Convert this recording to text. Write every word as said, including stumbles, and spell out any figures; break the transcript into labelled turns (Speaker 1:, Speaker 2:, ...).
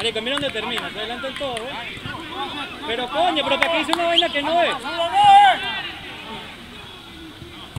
Speaker 1: Marico, mira dónde termina, se adelanta el todo, ¿eh? Pero coño, pero para qué hice una vaina que no es.